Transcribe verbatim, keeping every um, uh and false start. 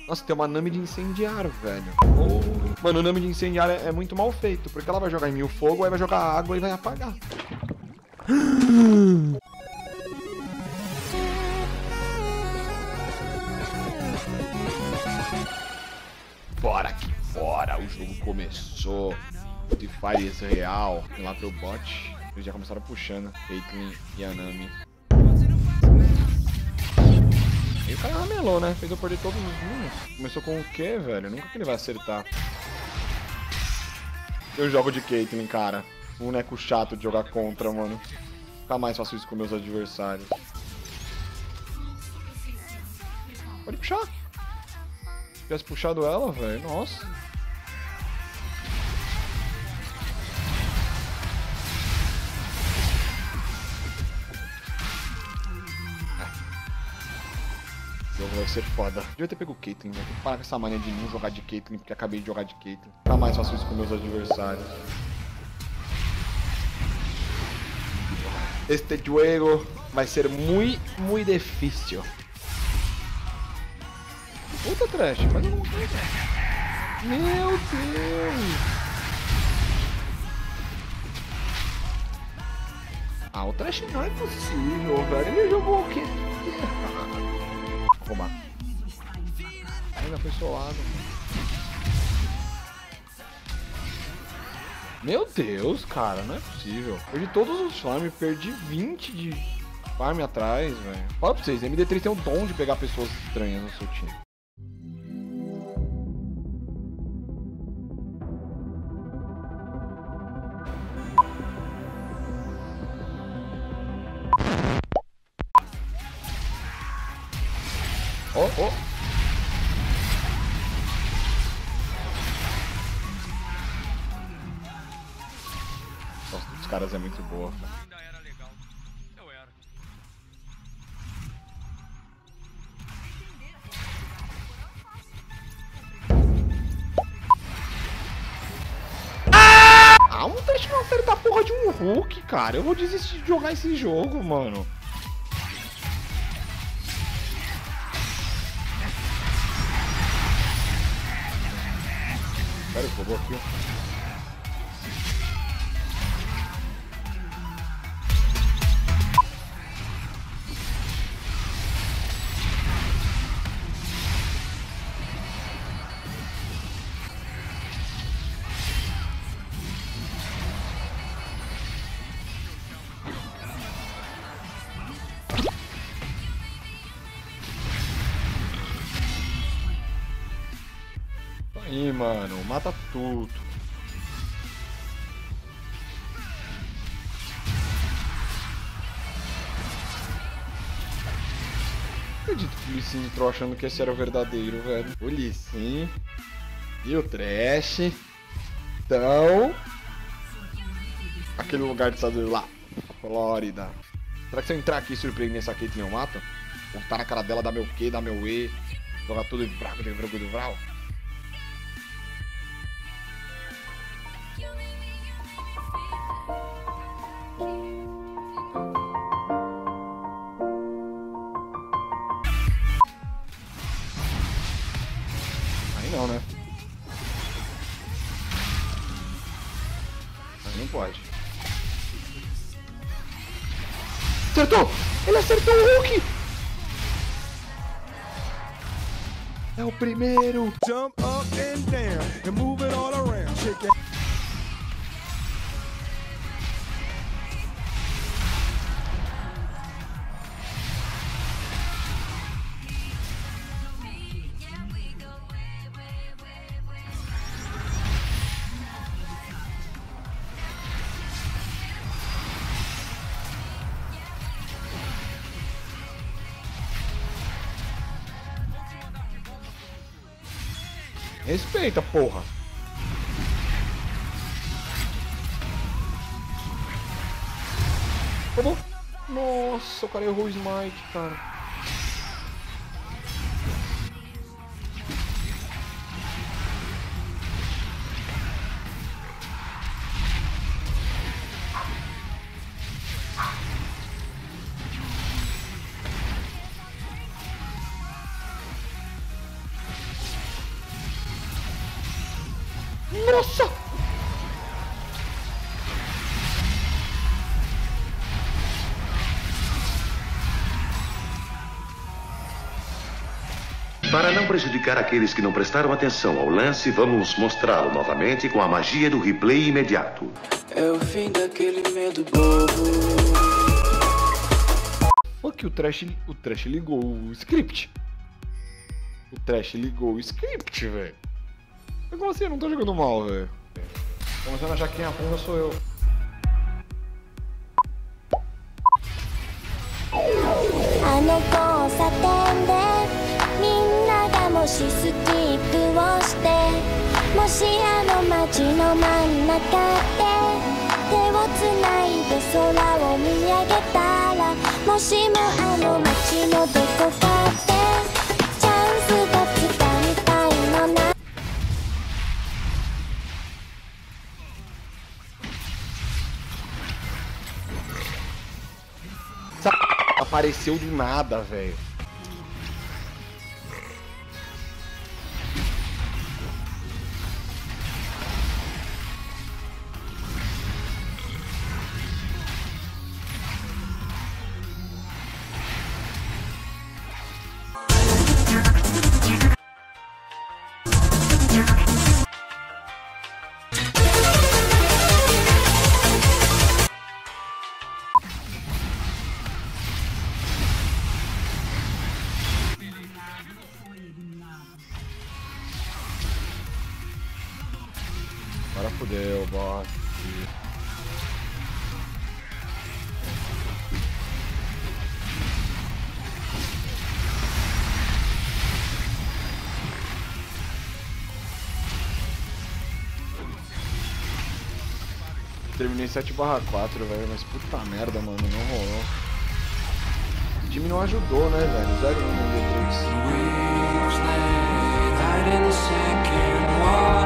Nossa, tem uma Nami de incendiário, velho. Oh. Mano, o Nami de incendiário é, é muito mal feito, porque ela vai jogar em mim o fogo, aí vai jogar água e vai apagar. Bora aqui, bora. O jogo começou. Defiance real. Tem lá pro bot. Eles já começaram puxando. Caitlyn e a Nami. E o cara ramelou, né? Fez eu perder todos os minions. Começou com o quê, velho? Nunca que ele vai acertar. Eu jogo de Caitlyn, cara. Boneco chato de jogar contra, mano. Nunca mais faço isso com meus adversários. Pode puxar. Se tivesse puxado ela, velho. Nossa. O jogo vai ser foda. Devia ter pego o Caitlyn, velho. Tem que parar com essa mania de não jogar de Caitlyn, porque acabei de jogar de Caitlyn. Nunca mais faço isso com meus adversários. Este jogo vai ser muito, muito difícil. Puta trash, faz alguma coisa. Meu Deus! Ah, o trash não é possível, velho. Ele jogou o quê? Vou roubar. Ainda foi solado. Meu Deus, cara, não é possível. Perdi todos os farm, perdi vinte de farm atrás, velho. Fala pra vocês, M D três tem o dom de pegar pessoas estranhas no seu time. Oh, oh. Nossa, dos caras é muito boa. Ainda era legal. Eu era. Ah, um teste não acerta a porra de um Hulk, cara. Eu vou desistir de jogar esse jogo, mano. Sério, roubou aqui, ó. Aí, mano, mata tudo. Acredito que o Lee Sin entrou achando que esse era o verdadeiro, velho. O Lee Sin e o Trash. Então, aquele lugar de Estados lá, Flórida. Será que se eu entrar aqui e surpreender essa Caitlyn eu mato? Voltar na cara dela, dar meu Q, dar meu E, jogar tudo em fraco, de frango do Vral? Aí não, né? Aí não pode. Acertou! Ele acertou o Hulk! É o primeiro! Jump up and down and move it all around. Shake it. Respeita, porra! Acabou! Nossa, o cara errou o smite, cara. Nossa! Para não prejudicar aqueles que não prestaram atenção ao lance, vamos mostrá-lo novamente com a magia do replay imediato. É o fim daquele medo bobo. Fuck, o Trash, o Trash ligou o script. O Trash ligou o script, velho. Mas como assim? Eu não tô jogando mal, velho. Começando a achar que quem afunda sou eu. あの交差点でみんながもしスキップをしてもしあの街の真ん中で手をつないで空を見上げたらもしもあの街のどこかでチャンスがつかみたいのな Apareceu do nada, velho. Agora fudeu, bot. Terminei sete barra quatro, velho, mas puta merda, mano, não rolou. O time não ajudou, né, velho? zero um no D três.